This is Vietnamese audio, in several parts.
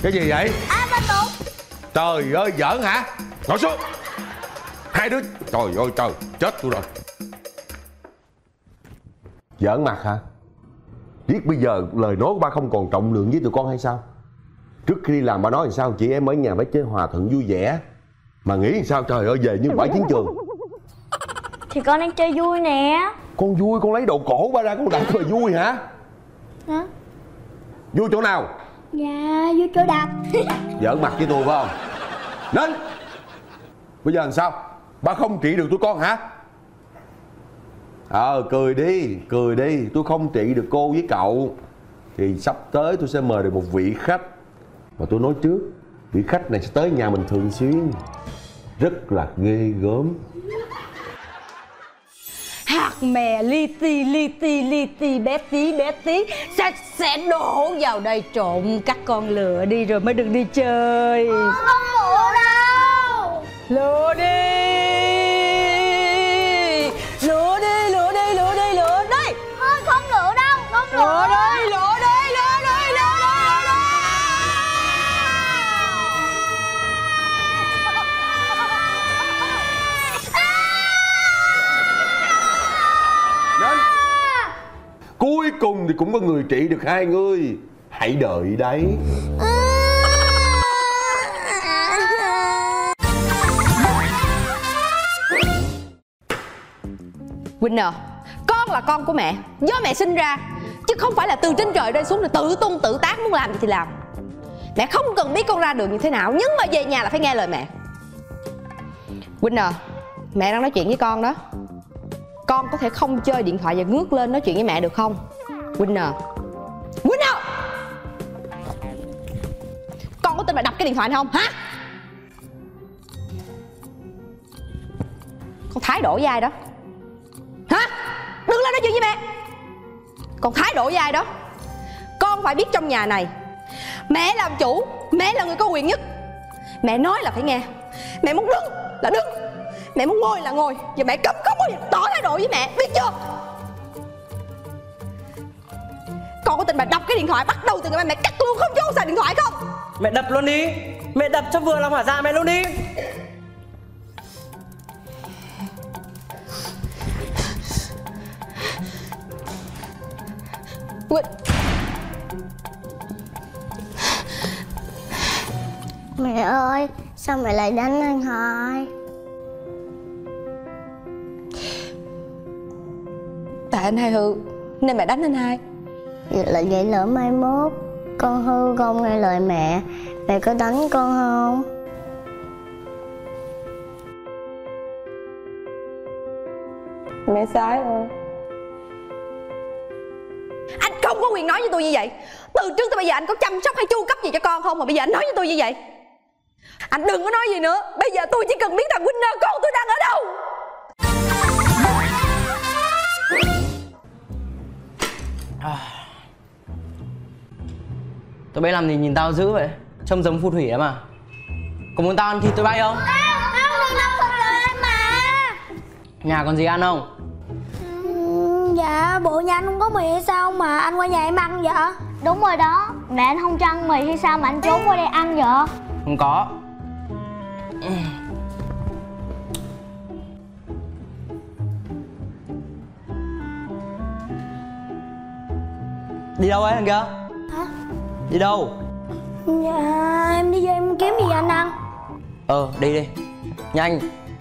Cái gì vậy? Ba Tùng. Trời ơi, giỡn hả? Ngồi xuống. Hai đứa, trời ơi trời, chết tôi rồi. Giỡn mặt hả? Biết bây giờ lời nói của ba không còn trọng lượng với tụi con hay sao? Trước khi đi làm ba nói làm sao chị em ở nhà phải chơi hòa thuận vui vẻ. Mà nghĩ làm sao trời ơi về như bãi chiến trường. Thì con đang chơi vui nè. Con vui, con lấy đồ cổ ba ra con đập mà vui hả? Hả? Vui chỗ nào? Dạ, vui chỗ đập. Giỡn mặt với tôi phải không? Nên bây giờ làm sao? Ba không trị được tụi con hả? Cười đi, cười đi. Tôi không trị được cô với cậu thì sắp tới tôi sẽ mời được một vị khách. Mà tôi nói trước, vị khách này sẽ tới nhà mình thường xuyên. Rất là ghê gớm. Hạt mè li ti bé tí sẽ đổ vào đây trộn các con lựa đi rồi mới được đi chơi. Không lựa đâu. Lựa đi. Lựa đi, lựa đi, lựa đi, lựa đi. Thôi không lựa đâu, không lựa. Lựa đi, lựa đi, lựa đi, lựa đi. Nên cuối cùng thì cũng có người trị được hai người. Hãy đợi đấy. Winner, con là con của mẹ, do mẹ sinh ra, chứ không phải là từ trên trời rơi xuống là tự tung tự tác, muốn làm gì thì làm. Mẹ không cần biết con ra đường như thế nào, nhưng mà về nhà là phải nghe lời mẹ. Winner, mẹ đang nói chuyện với con đó. Con có thể không chơi điện thoại và ngước lên nói chuyện với mẹ được không? Winner, Winner, con có tin mà đập cái điện thoại này không hả? Con thái độ với ai đó hả? Đừng lên nói chuyện với mẹ. Con thái độ với ai đó. Con phải biết trong nhà này mẹ làm chủ, mẹ là người có quyền nhất. Mẹ nói là phải nghe. Mẹ muốn đứng là đứng, mẹ muốn ngồi là ngồi. Và mẹ cấm không bao giờ tỏ thái độ với mẹ, biết chưa? Con có tin bà đập cái điện thoại bắt đầu từ ngày mai mẹ cắt luôn không cho con xài điện thoại không? Mẹ đập luôn đi. Mẹ đập cho vừa lòng hả dạ mẹ luôn đi. Mẹ ơi, sao mẹ lại đánh anh Hai? Tại anh Hai hư nên mẹ đánh anh Hai. Vậy lỡ mai mốt con hư không nghe lời mẹ, mẹ có đánh con không? Mẹ sai rồi. Anh không có quyền nói với tôi như vậy. Từ trước tới bây giờ anh có chăm sóc hay chu cấp gì cho con không mà bây giờ anh nói với tôi như vậy? Anh đừng có nói gì nữa. Bây giờ tôi chỉ cần biết thằng Winner con tôi đang ở đâu. Tụi bay làm gì nhìn tao dữ vậy? Trông giống phù thủy lắm mà. Có muốn tao ăn thịt tụi bay không? Không lừa em mà. Nhà còn gì ăn không? Dạ, bộ nhà anh không có mì hay sao mà anh qua nhà em ăn vậy? Đúng rồi đó, mẹ anh không cho ăn mì hay sao mà anh trốn qua đây ăn vậy? Không có. Đi đâu ấy thằng kia? Hả? Đi đâu? Dạ, em đi vô em kiếm gì anh ăn. Đi đi. Nhanh.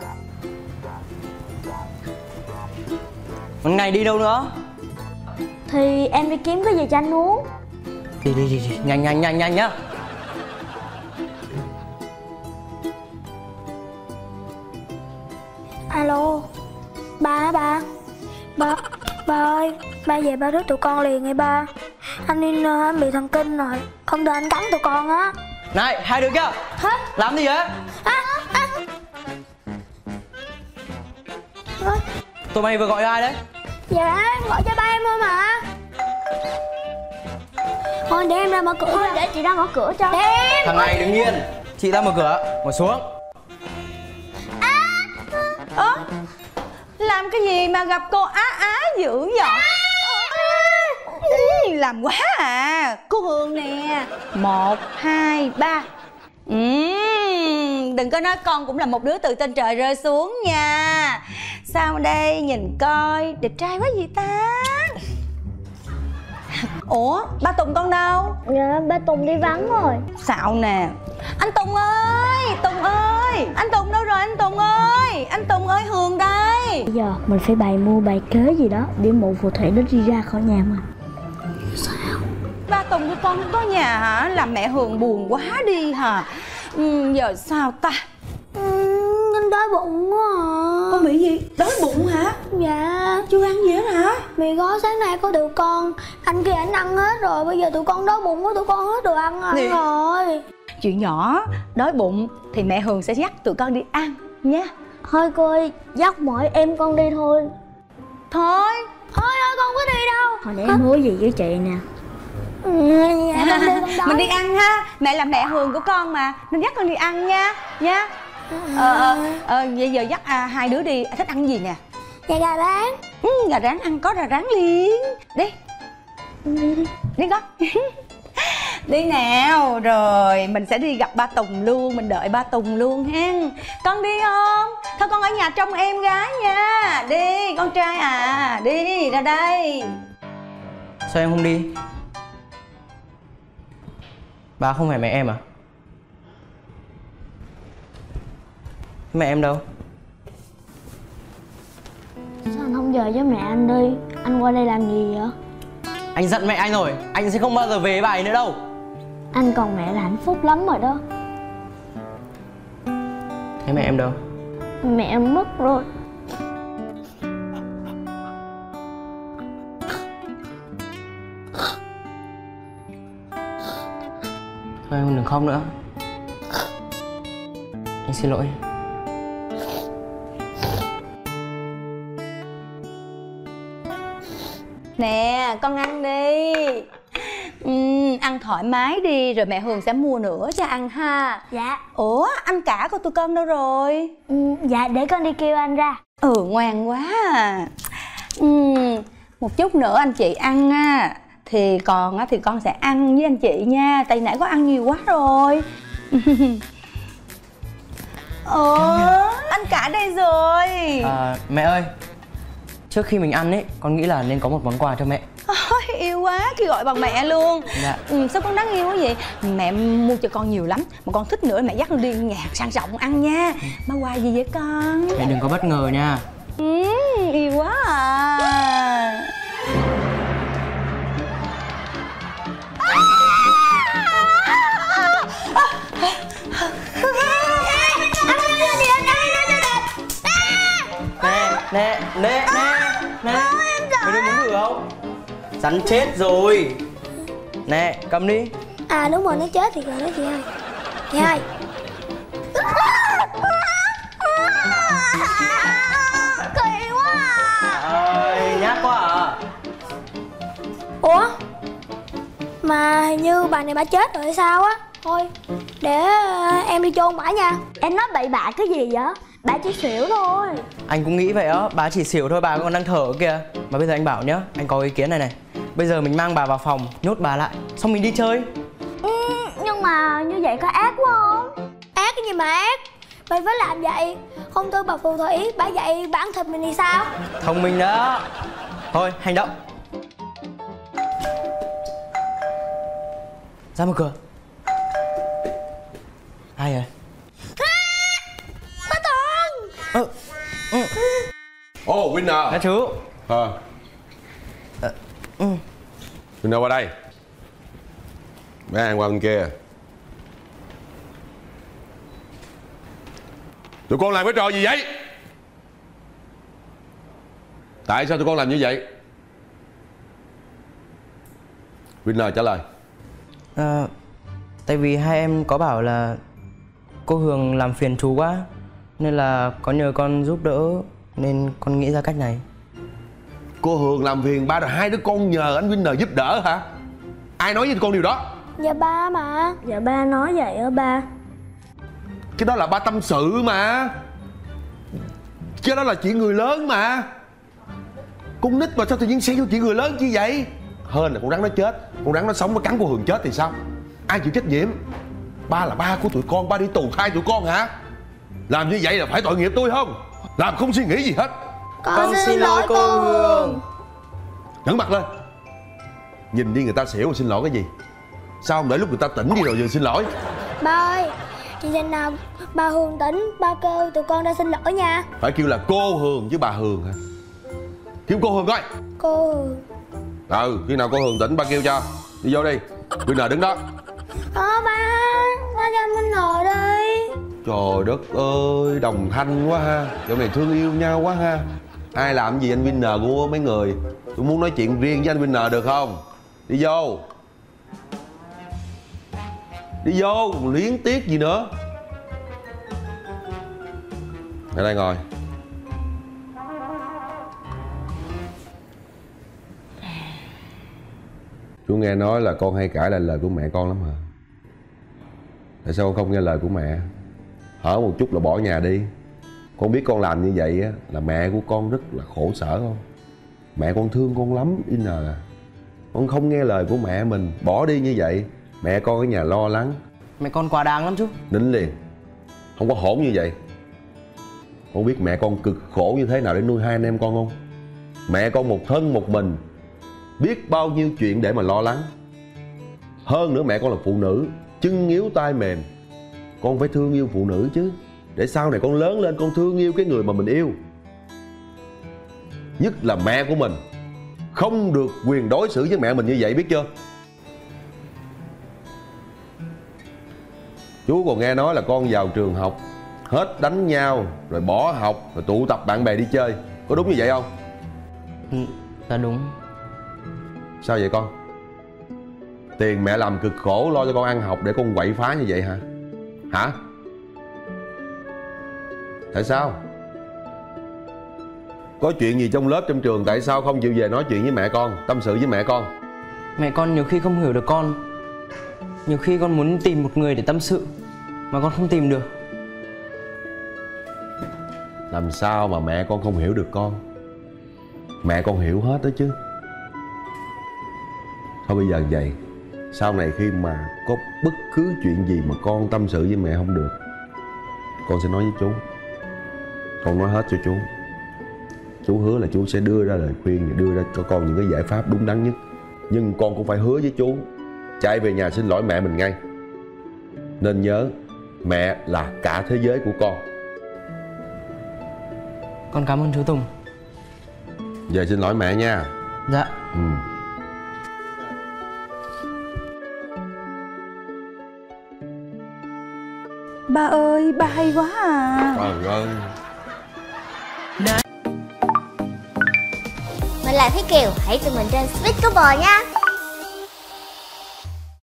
Hôm nay đi đâu nữa? Thì em đi kiếm cái gì cho anh uống. Đi. Nhanh nhá. Alo. Ba ơi, ba về ba rước tụi con liền nghe ba. Anh Inner anh bị thần kinh rồi, không để anh cắn tụi con á. Này, hai đứa kia. Hả? Làm gì vậy? Tụi mày vừa gọi ai đấy? Dạ, em gọi cho ba em thôi mà. Thôi để em ra mở cửa. Để chị ra mở cửa cho. Thằng này đứng yên. Chị ra mở cửa, ngồi xuống. Làm cái gì mà gặp cô á dữ vậy? làm quá à. Cô Hương nè, 1, 2, 3. Đừng có nói con cũng là một đứa từ trên trời rơi xuống nha. Sao đây, nhìn coi, đẹp trai quá vậy ta. Ủa, ba Tùng con đâu? Dạ, ba Tùng đi vắng rồi. Xạo nè. Anh Tùng ơi, Tùng ơi, anh Tùng đâu rồi anh Tùng ơi? Anh Tùng ơi, Hường đây. Bây giờ mình phải bày mưu bày kế gì đó để mụ phù thủy nó đi ra khỏi nhà mà. Sao? Ba Tùng của con không có nhà hả? Làm mẹ Hường buồn quá đi hả? Giờ sao ta? Anh đói bụng quá à. Con bị gì? Đói bụng hả? Dạ. Chưa ăn gì hết hả? Mì gói sáng nay có tụi con. Anh kia anh ăn hết rồi. Bây giờ tụi con đói bụng quá, tụi con hết đồ ăn rồi. Chuyện nhỏ, đói bụng thì mẹ Hường sẽ dắt tụi con đi ăn nha. Thôi cô ơi, dắt mỗi em con đi thôi. Thôi Thôi con không có đi đâu. Hồi nãy em hứa gì với chị nè. Dạ con đi, con đói. mình đi ăn ha. Mẹ là mẹ Hường của con mà, nên dắt con đi ăn nha. Nha. Vậy giờ dắt hai đứa đi. Thích ăn gì nè? Dạ gà rán. Gà rán ăn có gà rán liền. Đi. Đi con. Đi nào. Rồi mình sẽ đi gặp ba Tùng luôn. Mình đợi ba Tùng luôn hen. Con đi không? Thôi con ở nhà trông em gái nha. Đi con trai à. Đi ra đây. Sao em không đi? Bà không phải mẹ em à? Mẹ em đâu? Sao anh không về với mẹ anh đi? Anh qua đây làm gì vậy? Anh giận mẹ anh rồi. Anh sẽ không bao giờ về với bà ấy nữa đâu. Anh còn mẹ là hạnh phúc lắm rồi đó. Thế mẹ em đâu? Mẹ em mất rồi. Thôi em đừng khóc nữa. Anh xin lỗi. Nè con ăn đi. Ăn thoải mái đi. Rồi mẹ Hường sẽ mua nữa cho ăn ha. Dạ. Ủa anh cả của tụi con đâu rồi? Dạ để con đi kêu anh ra. Ngoan quá à. Một chút nữa anh chị ăn á. Thì còn á thì con sẽ ăn với anh chị nha. Tại nãy có ăn nhiều quá rồi. Anh cả đây rồi. Mẹ ơi, trước khi mình ăn ấy, con nghĩ là nên có một món quà cho mẹ. Ôi, yêu quá, khi gọi bằng mẹ luôn. Dạ. Sao con đáng yêu quá vậy? Mẹ mua cho con nhiều lắm. Mà con thích nữa mẹ dắt con đi nhà hàng sang trọng ăn nha. Má quà gì vậy con? Mẹ đừng có bất ngờ nha. Yêu quá à. Nè mày đưa muốn thử không? Rắn chết rồi. Nè cầm đi. À đúng rồi, nó chết thì rồi đó chị ơi. Chị ơi. Kỳ quá à. Nhát quá à. Ủa mà hình như bà này bà chết rồi hay sao á. Thôi để em đi chôn bả nha. Em nói bậy bạ cái gì vậy? Bà chỉ xỉu thôi. Anh cũng nghĩ vậy á, bà chỉ xỉu thôi, bà còn đang thở kìa. Mà bây giờ anh bảo nhá, anh có ý kiến này này. Bây giờ mình mang bà vào phòng, nhốt bà lại, xong mình đi chơi. Nhưng mà như vậy có ác quá không? Ác cái gì mà ác? Mình phải làm vậy. Không tôi bà phù thủy, bà dạy bản thịt mình thì sao? Thông minh đó. Thôi, hành động. Ra mở cửa. Ai rồi? Bá Tùng. Winner. Đó chú. Winner qua đây. Mấy anh qua bên kia. Tụi con làm cái trò gì vậy? Tại sao tụi con làm như vậy? Winner trả lời. Tại vì hai em có bảo là cô Hường làm phiền chú quá, nên là có nhờ con giúp đỡ, nên con nghĩ ra cách này. Cô Hường làm phiền ba rồi hai đứa con nhờ anh Winner giúp đỡ hả? Ai nói với con điều đó? Dạ ba mà. Dạ ba nói vậy á ba. Cái đó là ba tâm sự mà. Cái đó là chuyện người lớn mà. Con nít mà sao tự nhiên xen vô chuyện người lớn như vậy? Hên là con rắn nó chết, con rắn nó sống nó cắn cô Hường chết thì sao? Ai chịu trách nhiệm? Ba là ba của tụi con, ba đi tù thay tụi con hả? Làm như vậy là phải tội nghiệp tôi không? Làm không suy nghĩ gì hết. Con xin lỗi cô Hường. Ngẩng mặt lên. Nhìn đi người ta xỉu, xin lỗi cái gì? Sao không để lúc người ta tỉnh đi rồi giờ xin lỗi? Ba ơi, chị chừng nào bà Hường tỉnh, ba kêu tụi con ra xin lỗi nha. Phải kêu là cô Hường chứ bà Hường hả? Kêu cô Hường coi. Cô Hường. Khi nào cô Hường tỉnh ba kêu cho. Đi vô đi. Bây giờ đứng đó. Ba cho mình ngồi đi. Trời đất ơi, đồng thanh quá ha. Chỗ này thương yêu nhau quá ha. Ai làm gì anh Winner của mấy người? Tôi muốn nói chuyện riêng với anh Winner được không? Đi vô. Đi vô, luyến tiếc gì nữa. Ở đây ngồi. Chú nghe nói là con hay cãi lại lời của mẹ con lắm hả? Tại sao con không nghe lời của mẹ? Hở một chút là bỏ nhà đi. Con biết con làm như vậy á là mẹ của con rất là khổ sở không? Mẹ con thương con lắm Winner à. Con không nghe lời của mẹ mình, bỏ đi như vậy, mẹ con ở nhà lo lắng. Mẹ con quá đáng lắm chú. Nín liền. Không có hỗn như vậy. Con biết mẹ con cực khổ như thế nào để nuôi hai anh em con không? Mẹ con một thân một mình, biết bao nhiêu chuyện để mà lo lắng. Hơn nữa mẹ con là phụ nữ, chân yếu tay mềm. Con phải thương yêu phụ nữ chứ, để sau này con lớn lên con thương yêu cái người mà mình yêu. Nhất là mẹ của mình. Không được quyền đối xử với mẹ mình như vậy, biết chưa? Chú còn nghe nói là con vào trường học hết đánh nhau, rồi bỏ học, rồi tụ tập bạn bè đi chơi. Có đúng như vậy không? Dạ đúng. Sao vậy con? Tiền mẹ làm cực khổ lo cho con ăn học để con quậy phá như vậy hả? Hả? Tại sao? Có chuyện gì trong lớp trong trường tại sao không chịu về nói chuyện với mẹ con, tâm sự với mẹ con? Mẹ con nhiều khi không hiểu được con. Nhiều khi con muốn tìm một người để tâm sự mà con không tìm được. Làm sao mà mẹ con không hiểu được con? Mẹ con hiểu hết đó chứ. Thôi bây giờ vậy, sau này khi mà có bất cứ chuyện gì mà con tâm sự với mẹ không được, con sẽ nói với chú. Con nói hết cho chú. Chú hứa là chú sẽ đưa ra lời khuyên và đưa ra cho con những cái giải pháp đúng đắn nhất. Nhưng con cũng phải hứa với chú chạy về nhà xin lỗi mẹ mình ngay. Nên nhớ, mẹ là cả thế giới của con. Con cảm ơn chú Tùng. Về xin lỗi mẹ nha. Dạ. Ba ơi, ba hay quá à. Trời ơi. Mình là Thúy Kiều, hãy tìm mình trên Speed Couple nha.